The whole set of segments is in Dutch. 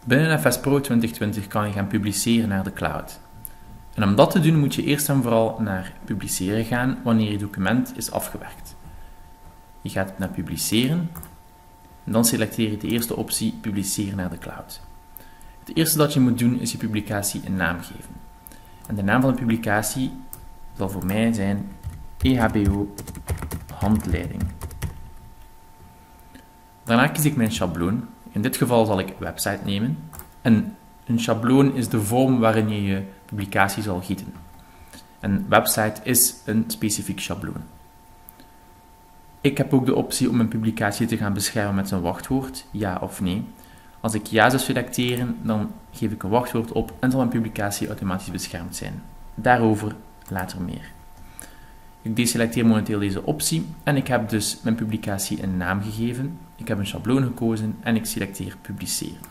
Binnen FS Pro 2020 kan je gaan publiceren naar de cloud. En om dat te doen moet je eerst en vooral naar publiceren gaan wanneer je document is afgewerkt. Je gaat naar publiceren en dan selecteer je de eerste optie publiceren naar de cloud. Het eerste dat je moet doen is je publicatie een naam geven. En de naam van de publicatie zal voor mij zijn EHBO handleiding. Daarna kies ik mijn schabloon. In dit geval zal ik website nemen. En een schabloon is de vorm waarin je je publicatie zal gieten. Een website is een specifiek schabloon. Ik heb ook de optie om mijn publicatie te gaan beschermen met een wachtwoord, ja of nee. Als ik ja zou selecteren, dan geef ik een wachtwoord op en zal mijn publicatie automatisch beschermd zijn. Daarover later meer. Ik deselecteer momenteel deze optie en ik heb dus mijn publicatie een naam gegeven. Ik heb een schabloon gekozen en ik selecteer publiceren.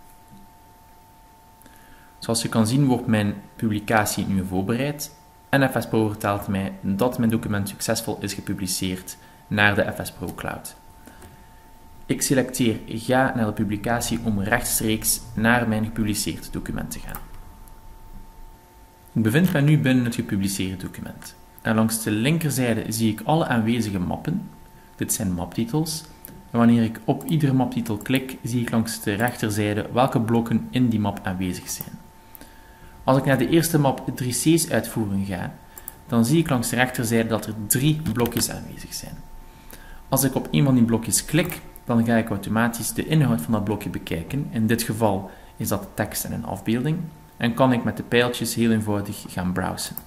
Zoals je kan zien wordt mijn publicatie nu voorbereid en FS Pro vertelt mij dat mijn document succesvol is gepubliceerd naar de FS Pro Cloud. Ik selecteer ga naar de publicatie om rechtstreeks naar mijn gepubliceerd document te gaan. Ik bevind me nu binnen het gepubliceerde document. En langs de linkerzijde zie ik alle aanwezige mappen. Dit zijn maptitels. En wanneer ik op iedere maptitel klik, zie ik langs de rechterzijde welke blokken in die map aanwezig zijn. Als ik naar de eerste map 3C's uitvoering ga, dan zie ik langs de rechterzijde dat er 3 blokjes aanwezig zijn. Als ik op een van die blokjes klik, dan ga ik automatisch de inhoud van dat blokje bekijken. In dit geval is dat tekst en een afbeelding. En kan ik met de pijltjes heel eenvoudig gaan browsen.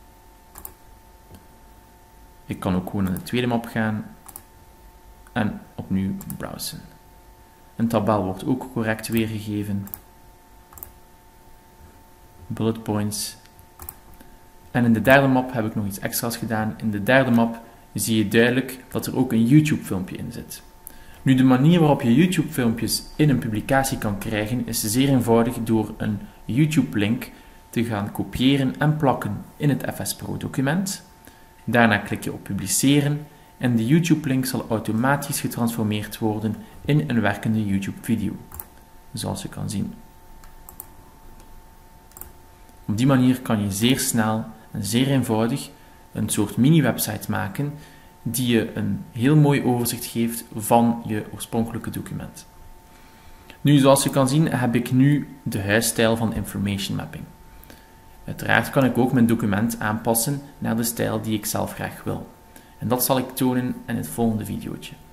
Ik kan ook gewoon naar de tweede map gaan en opnieuw browsen. Een tabel wordt ook correct weergegeven. Bullet points. En in de derde map heb ik nog iets extra's gedaan. In de derde map zie je duidelijk dat er ook een YouTube filmpje in zit. Nu, de manier waarop je YouTube filmpjes in een publicatie kan krijgen is zeer eenvoudig door een YouTube link te gaan kopiëren en plakken in het FS Pro document. Daarna klik je op publiceren en de YouTube link zal automatisch getransformeerd worden in een werkende YouTube video. Zoals je kan zien. Op die manier kan je zeer snel en zeer eenvoudig een soort mini-website maken die je een heel mooi overzicht geeft van je oorspronkelijke document. Nu, zoals je kan zien, heb ik nu de huisstijl van information mapping. Uiteraard kan ik ook mijn document aanpassen naar de stijl die ik zelf graag wil. En dat zal ik tonen in het volgende videootje.